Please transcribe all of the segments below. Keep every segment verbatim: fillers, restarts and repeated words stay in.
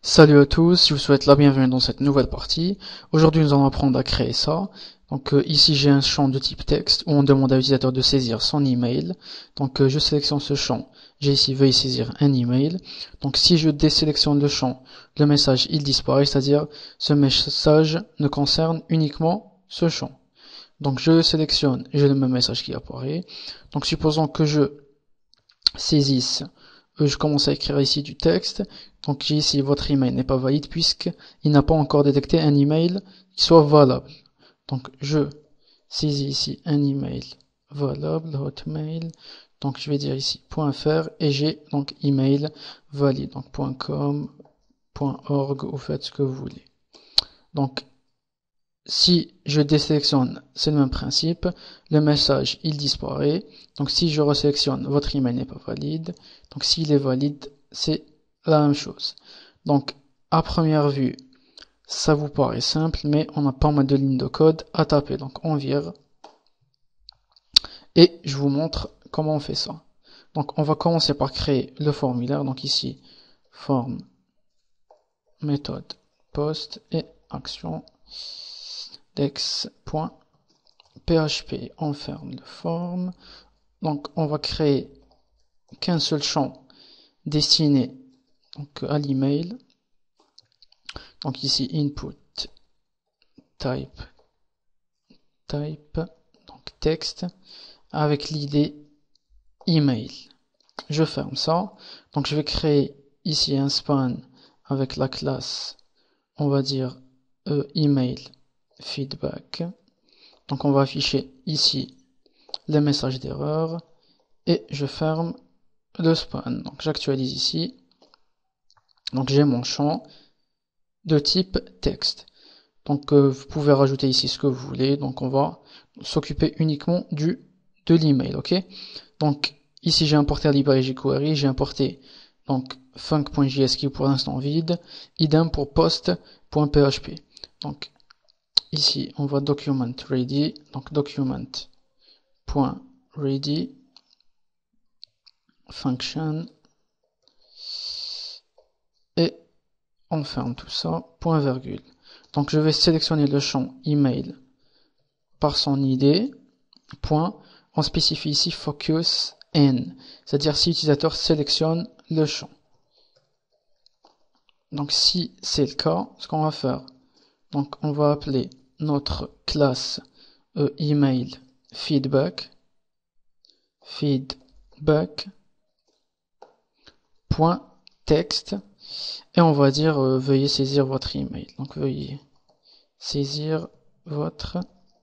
Salut à tous, je vous souhaite la bienvenue dans cette nouvelle partie. Aujourd'hui, nous allons apprendre à créer ça. Donc euh, ici, j'ai un champ de type texte où on demande à l'utilisateur de saisir son email. Donc euh, je sélectionne ce champ. J'ai ici veuillez saisir un email. Donc si je désélectionne le champ, le message il disparaît, c'est-à-dire ce message ne concerne uniquement ce champ. Donc je sélectionne, j'ai le même message qui apparaît. Donc supposons que je saisisse, euh, je commence à écrire ici du texte. Donc j'ai ici votre email n'est pas valide puisqu'il n'a pas encore détecté un email qui soit valable. Donc je saisis ici un email valable, hotmail. Donc je vais dire ici .fr et j'ai donc email valide. Donc .com, .org, vous faites ce que vous voulez. Donc si je désélectionne, c'est le même principe, le message il disparaît. Donc si je resélectionne, votre email n'est pas valide. Donc s'il est valide, c'est la même chose. Donc à première vue, ça vous paraît simple, mais on a pas mal de lignes de code à taper. Donc on vire et je vous montre comment on fait ça. Donc on va commencer par créer le formulaire. Donc ici, forme, méthode, post et action. Dex.php, on ferme le form. Donc on va créer qu'un seul champ destiné donc à l'email. Donc ici input type type donc texte avec l'idée email. Je ferme ça. Donc je vais créer ici un span avec la classe, on va dire e, email feedback. Donc on va afficher ici les messages d'erreur et je ferme le span. Donc j'actualise ici. Donc j'ai mon champ de type texte. Donc euh, vous pouvez rajouter ici ce que vous voulez. Donc on va s'occuper uniquement du de l'email, ok. Donc ici j'ai importé la librairie jQuery, j'ai importé donc func.js qui est pour l'instant vide, idem pour post.php. Donc ici on va document ready, donc document.ready function et on ferme tout ça, point virgule. Donc je vais sélectionner le champ email par son I D, point, on spécifie ici focus n, c'est-à-dire si l'utilisateur sélectionne le champ. Donc si c'est le cas, ce qu'on va faire, donc on va appeler notre classe euh, email feedback, feedback, point texte, et on va dire euh, veuillez saisir votre email. Donc veuillez saisir votre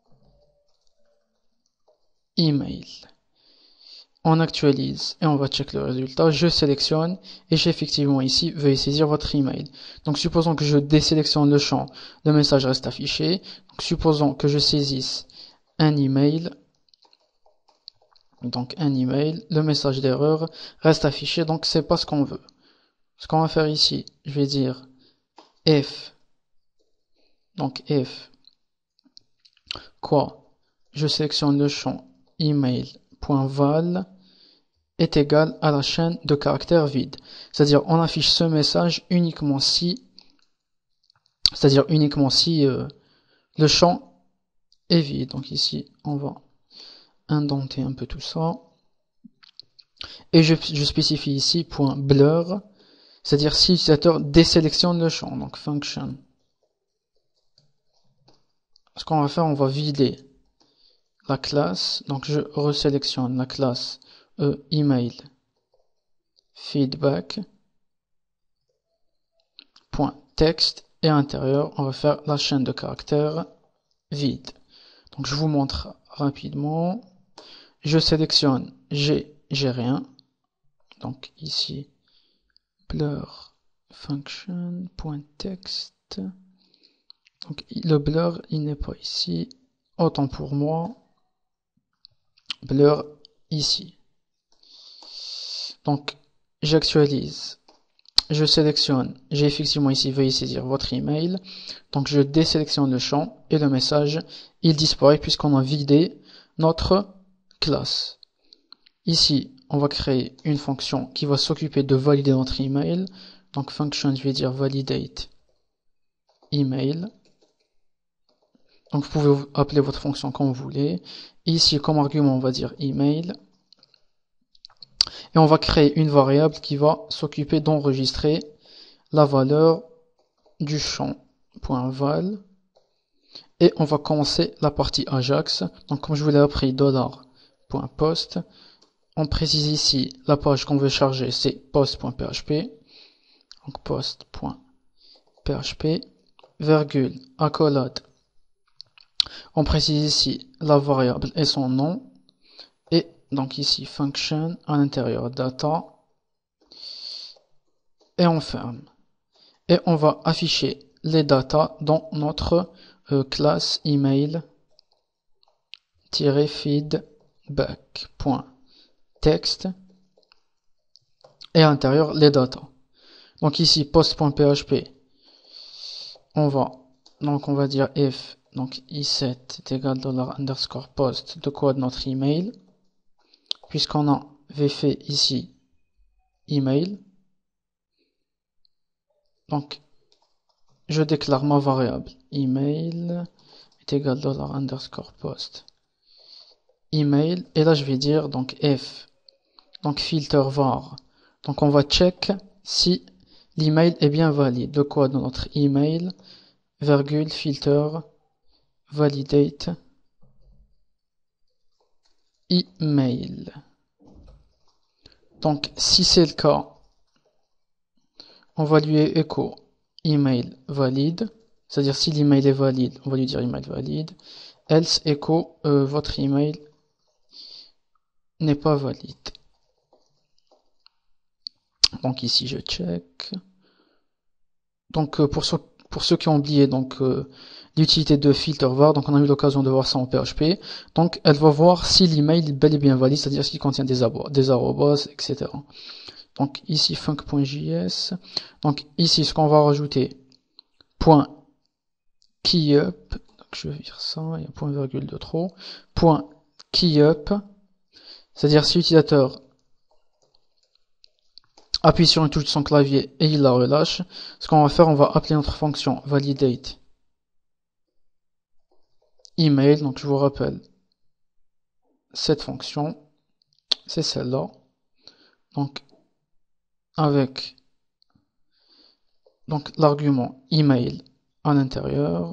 email. On actualise et on va check le résultat. Je sélectionne et j'ai effectivement ici veuillez saisir votre email. Donc supposons que je désélectionne le champ, le message reste affiché. Donc supposons que je saisisse un email. Donc un email, le message d'erreur reste affiché, donc c'est pas ce qu'on veut. Ce qu'on va faire ici, je vais dire if, donc if, quoi, je sélectionne le champ email.val est égal à la chaîne de caractères vide. C'est-à-dire on affiche ce message uniquement si, c'est-à-dire uniquement si euh, le champ est vide. Donc ici on va indenter un peu tout ça. Et je, je spécifie ici point blur, c'est-à-dire si l'utilisateur désélectionne le champ, donc function. Ce qu'on va faire, on va vider la classe, donc je resélectionne la classe e, email feedback point texte et à l'intérieur on va faire la chaîne de caractères vide. Donc je vous montre rapidement. Je sélectionne j'ai j'ai rien, donc ici blur function point text. Donc le blur il n'est pas ici, autant pour moi, blur ici. Donc j'actualise, je sélectionne, j'ai effectivement ici veuillez saisir votre email. Donc je désélectionne le champ et le message il disparaît puisqu'on a vidé notre classe. Ici on va créer une fonction qui va s'occuper de valider notre email. Donc function, je vais dire validate email. Donc vous pouvez appeler votre fonction comme vous voulez. Ici, comme argument, on va dire email. Et on va créer une variable qui va s'occuper d'enregistrer la valeur du champ .val. Et on va commencer la partie Ajax. Donc comme je vous l'ai appris, $.post. On précise ici la page qu'on veut charger, c'est post.php. Donc post.php, virgule, accolade. On précise ici la variable et son nom. Et donc ici function, à l'intérieur data. Et on ferme. Et on va afficher les datas dans notre euh, classe email feedback.text et à l'intérieur les datas. Donc ici post.php, on va donc on va dire if donc i sept est égal dollar underscore post de code notre email, puisqu'on avait fait ici email. Donc je déclare ma variable email est égal dollar underscore post email, et là je vais dire donc if donc filter var, donc on va check si l'email est bien valide. De quoi dans notre email virgule filter validate email. Donc si c'est le cas, on va lui écho email valide, c'est-à-dire si l'email est valide, on va lui dire email valide, else écho euh, votre email n'est pas valide. Donc ici je check. Donc euh, pour, ceux, pour ceux qui ont oublié donc euh, l'utilité de filter var, donc on a eu l'occasion de voir ça en P H P. Donc elle va voir si l'email est bel et bien valide, c'est-à-dire s'il contient des, des arrobas, et cetera. Donc ici func.js. Donc ici ce qu'on va rajouter, point keyup, donc je vais dire ça, il y a point virgule de trop, point keyup, c'est-à-dire si l'utilisateur appuie sur une touche de son clavier et il la relâche, ce qu'on va faire, on va appeler notre fonction validate email. Donc je vous rappelle, cette fonction, c'est celle-là. Donc avec donc l'argument email à l'intérieur,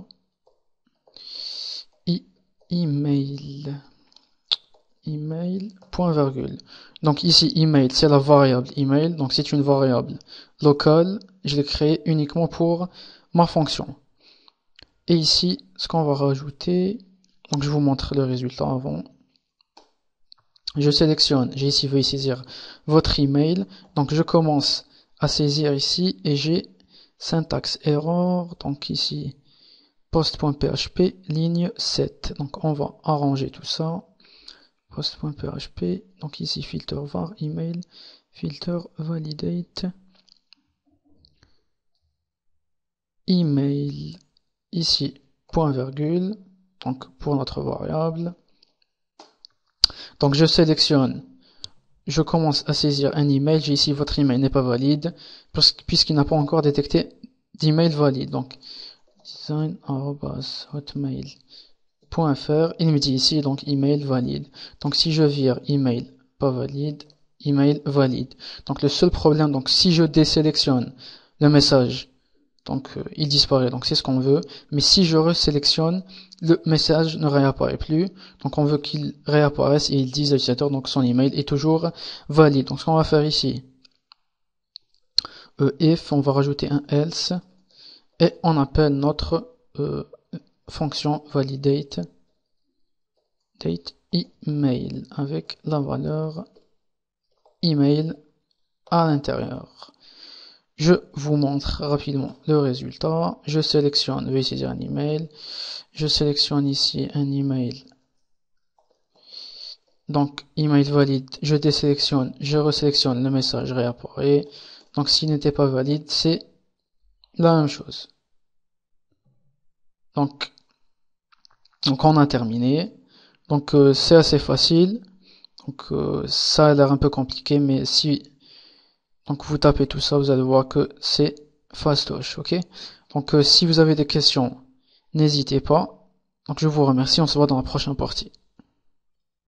i email email point virgule. Donc ici email c'est la variable email, donc c'est une variable locale, je l'ai créée uniquement pour ma fonction. Et ici ce qu'on va rajouter, donc je vous montre le résultat avant. Je sélectionne, j'ai ici veuillez saisir votre email, donc je commence à saisir ici et j'ai syntaxe error, donc ici post.php ligne sept. Donc on va arranger tout ça. Post.php, donc ici filter var email, filter validate email, ici point virgule, donc pour notre variable. Donc je sélectionne, je commence à saisir un email, j'ai ici votre email n'est pas valide, puisqu'il n'a pas encore détecté d'email valide. Donc design arobase hotmail point fr, il me dit ici donc email valide. Donc si je vire email pas valide, email valide. Donc le seul problème, donc si je désélectionne le message, donc euh, il disparaît, donc c'est ce qu'on veut. Mais si je resélectionne, le message ne réapparaît plus. Donc on veut qu'il réapparaisse et il dise à l'utilisateur donc son email est toujours valide. Donc ce qu'on va faire ici, euh, if, on va rajouter un else et on appelle notre euh, fonction validate date email avec la valeur email à l'intérieur. Je vous montre rapidement le résultat. Je sélectionne, je vais saisir un email. Je sélectionne ici un email. Donc, email valide. Je désélectionne, je resélectionne, le message réapparaît. Donc, s'il n'était pas valide, c'est la même chose. Donc, donc on a terminé. Donc, euh, c'est assez facile. Donc, euh, ça a l'air un peu compliqué, mais si Donc vous tapez tout ça, vous allez voir que c'est fastoche, ok? Donc euh, si vous avez des questions, n'hésitez pas. Donc je vous remercie, on se voit dans la prochaine partie.